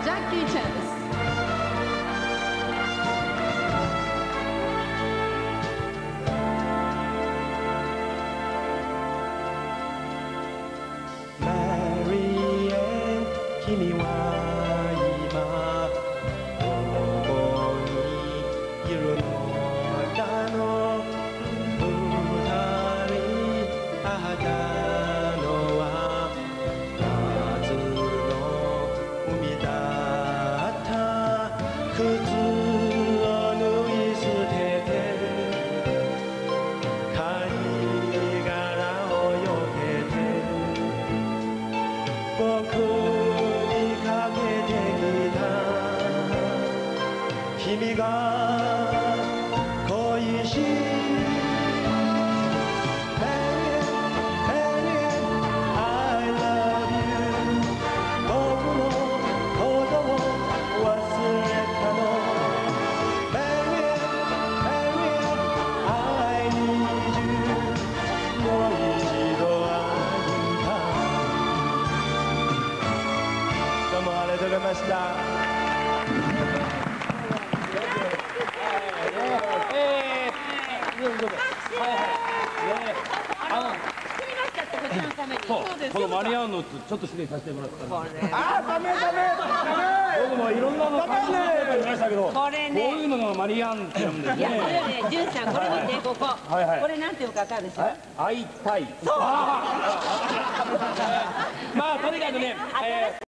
Jackie Chan です。 君は今どこにいるのだの二人会ったのは夏の海だった靴を脱い捨てて貝殻を避けて僕君が恋しいどうもありがとうございました。 この間に合うのちょっと失礼させてもらったんです。 ダメ僕もいろんなの考えてましたけど、 これね、 こういうのが間に合うんって言うんですね。 いや、これね、じゅんさん、これ見て、ここ。これなんていうかわかるでしょ。 会いたい。まあとにかくね。